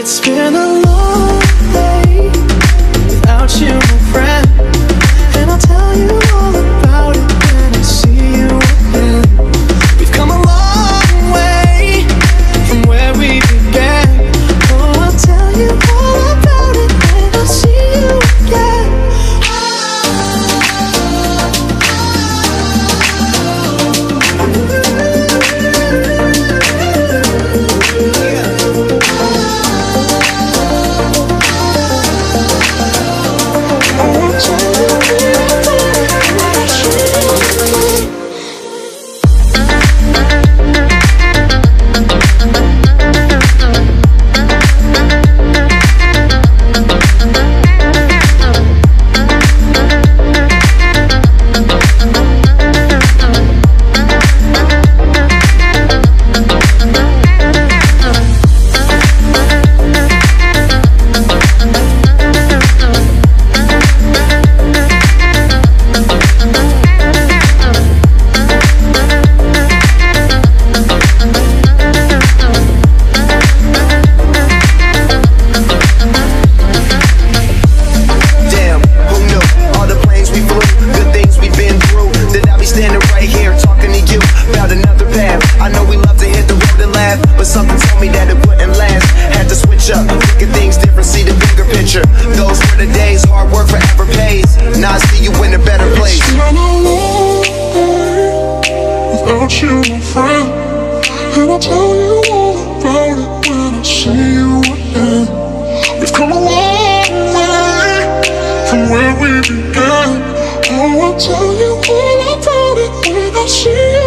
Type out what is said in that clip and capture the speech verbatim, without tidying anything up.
It's been a long day without you, my friend, and I'll tell you all about it when I see you again. We've come a long way from where we began. Oh, I'll tell you all about it when I see you again. Something told me that it wouldn't last. Had to switch up, look at things different, see the bigger picture. Those were the days, hard work forever pays. Now I see you in a better place. It's been a long day without you, my friend, and I'll tell you all about it when I see you again. We've come a long way from where we began. Oh, I'll tell you all about it when I see you.